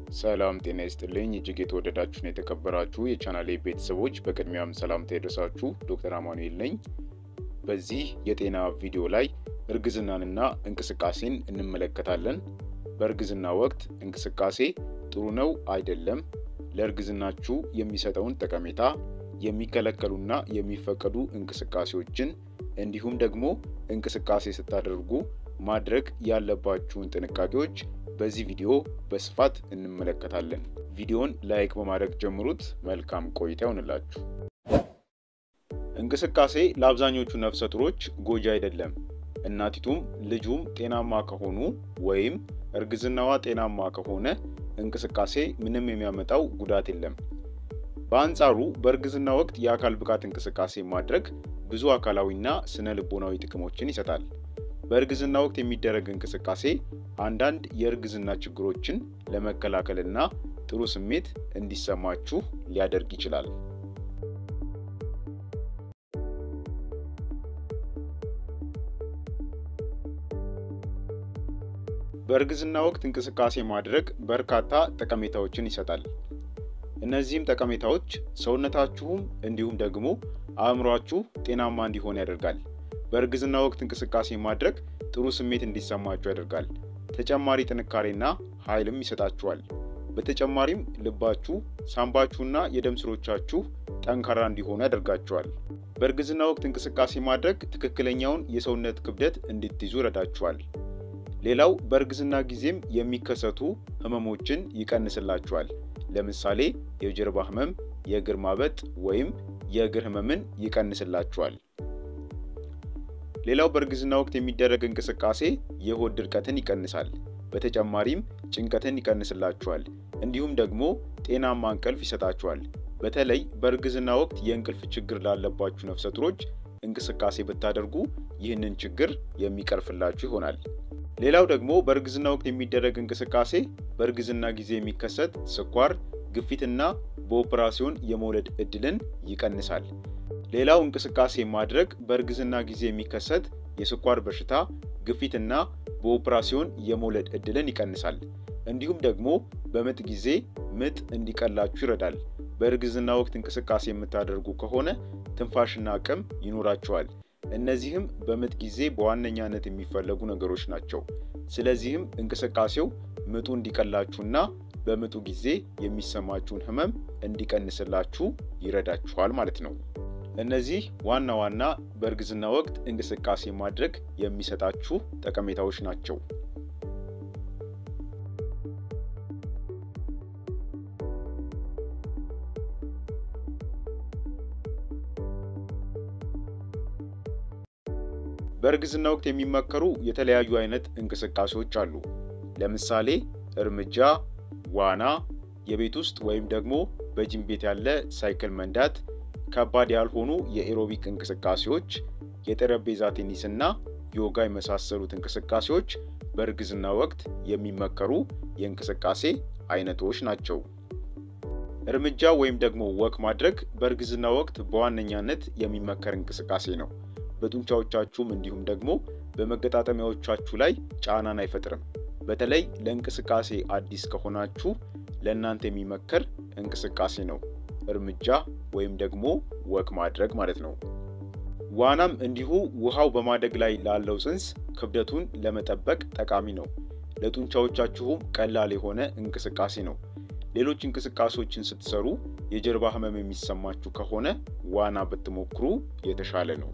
ሰላም ጤና ይስጥልኝ እጅግ የተወደዳችሁና የተከበራችሁ የቻናሌ ቤተሰቦች በቅድሚያም ሰላምታ ይድረሳችሁ። ዶክተር አማኑኤል ነኝ። በዚህ የጤና ቪዲዮ ላይ እርግዝናንና እንቅስቃሴን እንመለከታለን። በእርግዝና ወቅት እንቅስቃሴ ጥሩ ነው አይደለም፣ ለእርግዝናችሁ የሚሰጠውን ጠቀሜታ፣ የሚከለከሉና የሚፈቀዱ እንቅስቃሴዎችን እንዲሁም ደግሞ እንቅስቃሴ ስታደርጉ ማድረግ ያለባችሁን ጥንቃቄዎች በዚህ ቪዲዮ በስፋት እንመለከታለን። ቪዲዮን ላይክ በማድረግ ጀምሩት። መልካም ቆይታ ይሁንላችሁ። እንቅስቃሴ ለአብዛኞቹ ነፍሰ ጡሮች ጎጂ አይደለም። እናቲቱም ልጁም ጤናማ ከሆኑ ወይም እርግዝናዋ ጤናማ ከሆነ እንቅስቃሴ ምንም የሚያመጣው ጉዳት የለም። በአንጻሩ በእርግዝና ወቅት የአካል ብቃት እንቅስቃሴ ማድረግ ብዙ አካላዊና ስነ ልቦናዊ ጥቅሞችን ይሰጣል። በእርግዝና ወቅት የሚደረግ እንቅስቃሴ አንዳንድ የእርግዝና ችግሮችን ለመከላከልና ጥሩ ስሜት እንዲሰማችሁ ሊያደርግ ይችላል። በእርግዝና ወቅት እንቅስቃሴ ማድረግ በርካታ ጠቀሜታዎችን ይሰጣል። እነዚህም ጠቀሜታዎች ሰውነታችሁም እንዲሁም ደግሞ አእምሯችሁ ጤናማ እንዲሆን ያደርጋል። በእርግዝና ወቅት እንቅስቃሴ ማድረግ ጥሩ ስሜት እንዲሰማችሁ ያደርጋል። ተጨማሪ ጥንካሬና ኃይልም ይሰጣችኋል። በተጨማሪም ልባችሁ፣ ሳምባችሁና የደም ስሮቻችሁ ጠንካራ እንዲሆኑ ያደርጋችኋል። በእርግዝና ወቅት እንቅስቃሴ ማድረግ ትክክለኛውን የሰውነት ክብደት እንድትይዙ ይረዳችኋል። ሌላው በእርግዝና ጊዜም የሚከሰቱ ህመሞችን ይቀንስላችኋል። ለምሳሌ የጀርባ ህመም፣ የእግር ማበጥ ወይም የእግር ህመምን ይቀንስላችኋል። ሌላው በእርግዝና ወቅት የሚደረግ እንቅስቃሴ የሆድ ድርቀትን ይቀንሳል። በተጨማሪም ጭንቀትን ይቀንስላችኋል። እንዲሁም ደግሞ ጤናማ እንቅልፍ ይሰጣችኋል። በተለይ በእርግዝና ወቅት የእንቅልፍ ችግር ላለባችሁ ነፍሰ ጡሮች እንቅስቃሴ ብታደርጉ ይህንን ችግር የሚቀርፍላችሁ ይሆናል። ሌላው ደግሞ በእርግዝና ወቅት የሚደረግ እንቅስቃሴ በእርግዝና ጊዜ የሚከሰት ስኳር፣ ግፊትና በኦፕራሲዮን የመውለድ እድልን ይቀንሳል። ሌላው እንቅስቃሴ ማድረግ በእርግዝና ጊዜ የሚከሰት የስኳር በሽታ፣ ግፊትና በኦፕራሲዮን የመውለድ እድልን ይቀንሳል። እንዲሁም ደግሞ በምጥ ጊዜ ምጥ እንዲቀላችሁ ይረዳል። በእርግዝና ወቅት እንቅስቃሴ የምታደርጉ ከሆነ ትንፋሽና አቅም ይኖራችኋል። እነዚህም በምጥ ጊዜ በዋነኛነት የሚፈለጉ ነገሮች ናቸው። ስለዚህም እንቅስቃሴው ምጡ እንዲቀላችሁና በምጡ ጊዜ የሚሰማችሁን ህመም እንዲቀንስላችሁ ይረዳችኋል ማለት ነው። እነዚህ ዋና ዋና በእርግዝና ወቅት እንቅስቃሴ ማድረግ የሚሰጣችሁ ጠቀሜታዎች ናቸው። በእርግዝና ወቅት የሚመከሩ የተለያዩ አይነት እንቅስቃሴዎች አሉ። ለምሳሌ እርምጃ፣ ዋና፣ የቤት ውስጥ ወይም ደግሞ በጂም ቤት ያለ ሳይክል መንዳት፣ ከባድ ያልሆኑ የኤሮቢክ እንቅስቃሴዎች፣ የጠረጴዛ ቴኒስና ዮጋ የመሳሰሉት እንቅስቃሴዎች በእርግዝና ወቅት የሚመከሩ የእንቅስቃሴ አይነቶች ናቸው። እርምጃ ወይም ደግሞ ወክ ማድረግ በእርግዝና ወቅት በዋነኛነት የሚመከር እንቅስቃሴ ነው። በጡንቻዎቻችሁም እንዲሁም ደግሞ በመገጣጠሚያዎቻችሁ ላይ ጫናን አይፈጥርም። በተለይ ለእንቅስቃሴ አዲስ ከሆናችሁ ለእናንተ የሚመከር እንቅስቃሴ ነው እርምጃ ወይም ደግሞ ወክ ማድረግ ማለት ነው። ዋናም እንዲሁ ውሃው በማደግ ላይ ላለው ጽንስ ክብደቱን ለመጠበቅ ጠቃሚ ነው። ለጡንቻዎቻችሁም ቀላል የሆነ እንቅስቃሴ ነው። ሌሎች እንቅስቃሴዎችን ስትሰሩ የጀርባ ህመም የሚሰማችሁ ከሆነ ዋና ብትሞክሩ የተሻለ ነው።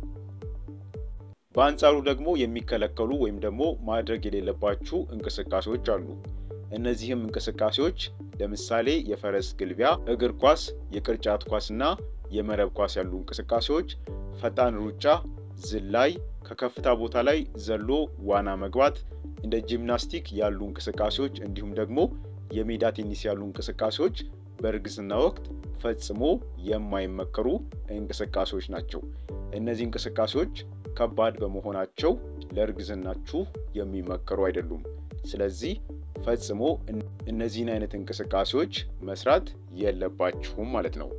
በአንጻሩ ደግሞ የሚከለከሉ ወይም ደግሞ ማድረግ የሌለባችሁ እንቅስቃሴዎች አሉ። እነዚህም እንቅስቃሴዎች ለምሳሌ የፈረስ ግልቢያ፣ እግር ኳስ፣ የቅርጫት ኳስና የመረብ ኳስ ያሉ እንቅስቃሴዎች፣ ፈጣን ሩጫ፣ ዝላይ፣ ከከፍታ ቦታ ላይ ዘሎ ዋና መግባት፣ እንደ ጂምናስቲክ ያሉ እንቅስቃሴዎች እንዲሁም ደግሞ የሜዳ ቴኒስ ያሉ እንቅስቃሴዎች በእርግዝና ወቅት ፈጽሞ የማይመከሩ እንቅስቃሴዎች ናቸው። እነዚህ እንቅስቃሴዎች ከባድ በመሆናቸው ለእርግዝናችሁ የሚመከሩ አይደሉም። ስለዚህ ፈጽሞ እነዚህን አይነት እንቅስቃሴዎች መስራት የለባችሁም ማለት ነው።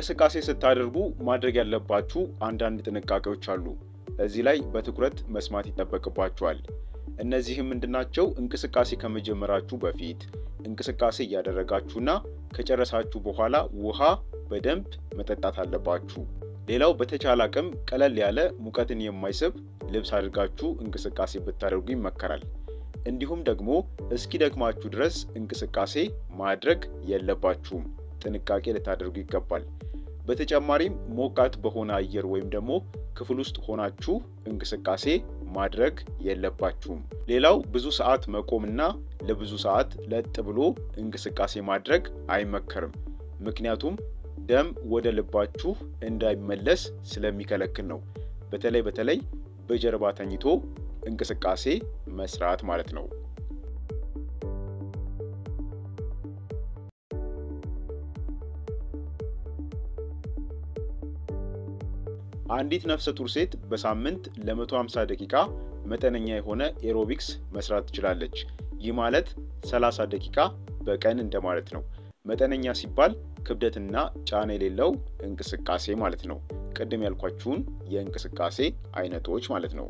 እንቅስቃሴ ስታደርጉ ማድረግ ያለባችሁ አንዳንድ ጥንቃቄዎች አሉ። እዚህ ላይ በትኩረት መስማት ይጠበቅባችኋል። እነዚህም ምንድናቸው? እንቅስቃሴ ከመጀመራችሁ በፊት እንቅስቃሴ እያደረጋችሁና ከጨረሳችሁ በኋላ ውሃ በደንብ መጠጣት አለባችሁ። ሌላው በተቻለ አቅም ቀለል ያለ ሙቀትን የማይስብ ልብስ አድርጋችሁ እንቅስቃሴ ብታደርጉ ይመከራል። እንዲሁም ደግሞ እስኪደክማችሁ ድረስ እንቅስቃሴ ማድረግ የለባችሁም። ጥንቃቄ ልታደርጉ ይገባል። በተጨማሪም ሞቃት በሆነ አየር ወይም ደግሞ ክፍል ውስጥ ሆናችሁ እንቅስቃሴ ማድረግ የለባችሁም። ሌላው ብዙ ሰዓት መቆምና ለብዙ ሰዓት ለጥ ብሎ እንቅስቃሴ ማድረግ አይመከርም። ምክንያቱም ደም ወደ ልባችሁ እንዳይመለስ ስለሚከለክል ነው። በተለይ በጀርባ ተኝቶ እንቅስቃሴ መስራት ማለት ነው። አንዲት ነፍሰ ጡር ሴት በሳምንት ለ150 ደቂቃ መጠነኛ የሆነ ኤሮቢክስ መስራት ትችላለች። ይህ ማለት 30 ደቂቃ በቀን እንደማለት ነው። መጠነኛ ሲባል ክብደትና ጫና የሌለው እንቅስቃሴ ማለት ነው። ቅድም ያልኳችሁን የእንቅስቃሴ አይነቶች ማለት ነው።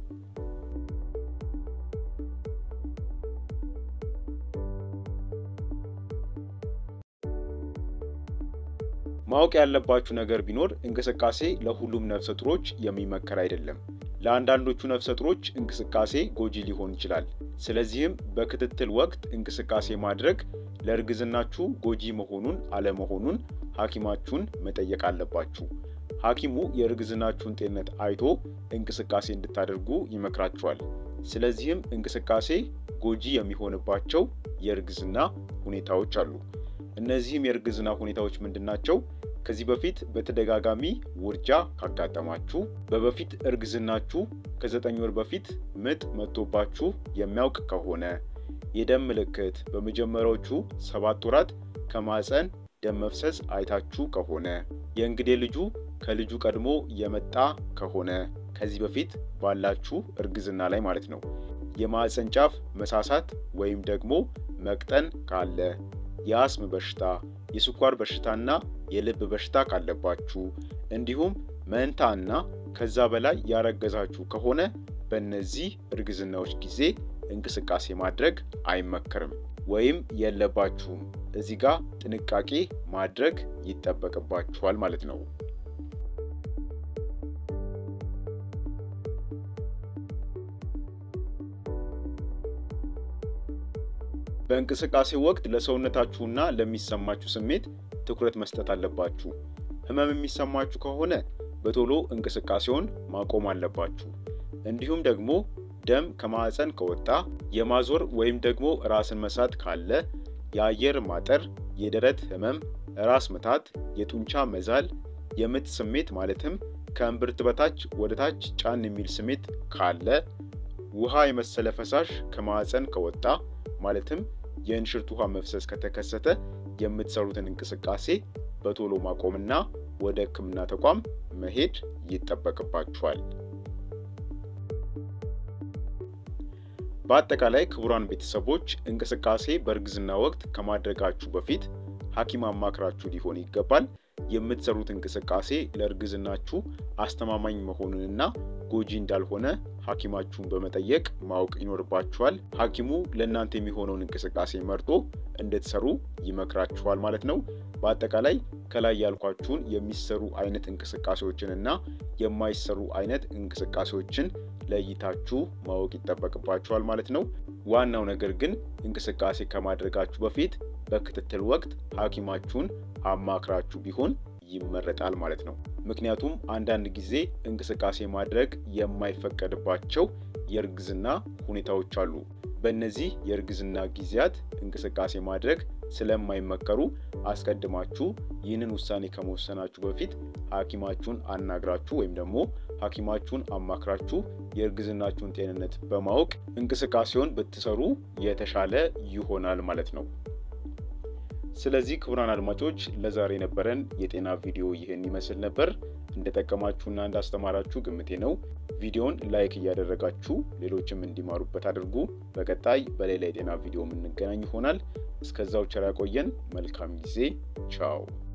ማወቅ ያለባችሁ ነገር ቢኖር እንቅስቃሴ ለሁሉም ነፍሰ ጡሮች የሚመከር አይደለም። ለአንዳንዶቹ ነፍሰ ጡሮች እንቅስቃሴ ጎጂ ሊሆን ይችላል። ስለዚህም በክትትል ወቅት እንቅስቃሴ ማድረግ ለእርግዝናችሁ ጎጂ መሆኑን አለመሆኑን ሐኪማችሁን መጠየቅ አለባችሁ። ሐኪሙ የእርግዝናችሁን ጤንነት አይቶ እንቅስቃሴ እንድታደርጉ ይመክራችኋል። ስለዚህም እንቅስቃሴ ጎጂ የሚሆንባቸው የእርግዝና ሁኔታዎች አሉ። እነዚህም የእርግዝና ሁኔታዎች ምንድናቸው? ከዚህ በፊት በተደጋጋሚ ውርጃ ካጋጠማችሁ፣ በበፊት እርግዝናችሁ ከ9 ወር በፊት ምጥ መጥቶባችሁ የሚያውቅ ከሆነ፣ የደም ምልክት በመጀመሪያዎቹ 7 ወራት ከማህፀን ደም መፍሰስ አይታችሁ ከሆነ፣ የእንግዴ ልጁ ከልጁ ቀድሞ የመጣ ከሆነ፣ ከዚህ በፊት ባላችሁ እርግዝና ላይ ማለት ነው። የማህፀን ጫፍ መሳሳት ወይም ደግሞ መቅጠን ካለ፣ የአስም በሽታ፣ የስኳር በሽታና የልብ በሽታ ካለባችሁ፣ እንዲሁም መንታና ከዛ በላይ ያረገዛችሁ ከሆነ በእነዚህ እርግዝናዎች ጊዜ እንቅስቃሴ ማድረግ አይመከርም ወይም የለባችሁም። እዚህ ጋር ጥንቃቄ ማድረግ ይጠበቅባችኋል ማለት ነው። በእንቅስቃሴ ወቅት ለሰውነታችሁና ለሚሰማችሁ ስሜት ትኩረት መስጠት አለባችሁ። ህመም የሚሰማችሁ ከሆነ በቶሎ እንቅስቃሴውን ማቆም አለባችሁ። እንዲሁም ደግሞ ደም ከማህፀን ከወጣ፣ የማዞር ወይም ደግሞ ራስን መሳት ካለ፣ የአየር ማጠር፣ የደረት ህመም፣ ራስ ምታት፣ የጡንቻ መዛል፣ የምጥ ስሜት ማለትም ከእምብርት በታች ወደ ታች ጫን የሚል ስሜት ካለ፣ ውሃ የመሰለ ፈሳሽ ከማህፀን ከወጣ ማለትም የእንሽርት ውሃ መፍሰስ ከተከሰተ የምትሰሩትን እንቅስቃሴ በቶሎ ማቆምና ወደ ሕክምና ተቋም መሄድ ይጠበቅባችኋል። በአጠቃላይ ክቡራን ቤተሰቦች እንቅስቃሴ በእርግዝና ወቅት ከማድረጋችሁ በፊት ሐኪም አማክራችሁ ሊሆን ይገባል። የምትሰሩት እንቅስቃሴ ለእርግዝናችሁ አስተማማኝ መሆኑንና ጎጂ እንዳልሆነ ሐኪማችሁን በመጠየቅ ማወቅ ይኖርባችኋል። ሐኪሙ ለእናንተ የሚሆነውን እንቅስቃሴ መርጦ እንድትሰሩ ይመክራችኋል ማለት ነው። በአጠቃላይ ከላይ ያልኳችሁን የሚሰሩ አይነት እንቅስቃሴዎችንና የማይሰሩ አይነት እንቅስቃሴዎችን ለይታችሁ ማወቅ ይጠበቅባችኋል ማለት ነው። ዋናው ነገር ግን እንቅስቃሴ ከማድረጋችሁ በፊት በክትትል ወቅት ሐኪማችሁን አማክራችሁ ቢሆን ይመረጣል ማለት ነው። ምክንያቱም አንዳንድ ጊዜ እንቅስቃሴ ማድረግ የማይፈቀድባቸው የእርግዝና ሁኔታዎች አሉ። በእነዚህ የእርግዝና ጊዜያት እንቅስቃሴ ማድረግ ስለማይመከሩ አስቀድማችሁ ይህንን ውሳኔ ከመወሰናችሁ በፊት ሐኪማችሁን አናግራችሁ ወይም ደግሞ ሐኪማችሁን አማክራችሁ የእርግዝናችሁን ጤንነት በማወቅ እንቅስቃሴውን ብትሰሩ የተሻለ ይሆናል ማለት ነው። ስለዚህ ክቡራን አድማጮች ለዛሬ የነበረን የጤና ቪዲዮ ይህን ይመስል ነበር። እንደጠቀማችሁና እንዳስተማራችሁ ግምቴ ነው። ቪዲዮውን ላይክ እያደረጋችሁ ሌሎችም እንዲማሩበት አድርጉ። በቀጣይ በሌላ የጤና ቪዲዮ የምንገናኝ ይሆናል። እስከዛው ቸር ያቆየን። መልካም ጊዜ። ቻው።